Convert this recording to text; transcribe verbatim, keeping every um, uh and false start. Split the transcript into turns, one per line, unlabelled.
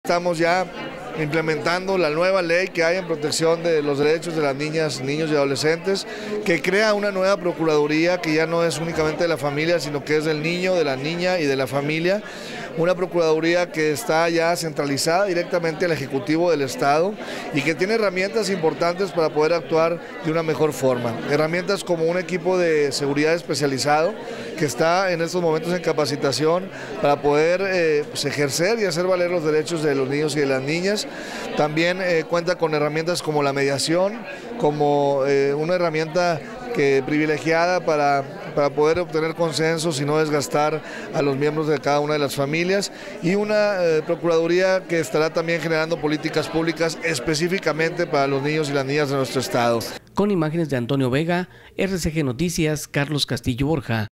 Estamos ya implementando la nueva ley que hay en protección de los derechos de las niñas, niños y adolescentes, que crea una nueva procuraduría que ya no es únicamente de la familia, sino que es del niño, de la niña y de la familia. Una procuraduría que está ya centralizada directamente al Ejecutivo del Estado y que tiene herramientas importantes para poder actuar de una mejor forma. Herramientas como un equipo de seguridad especializado que está en estos momentos en capacitación para poder eh, pues, ejercer y hacer valer los derechos de los niños y de las niñas. También eh, cuenta con herramientas como la mediación, como eh, una herramienta que privilegiada para, para poder obtener consensos y no desgastar a los miembros de cada una de las familias, y una eh, procuraduría que estará también generando políticas públicas específicamente para los niños y las niñas de nuestro estado.
Con imágenes de Antonio Vega, R C G Noticias, Carlos Castillo Borja.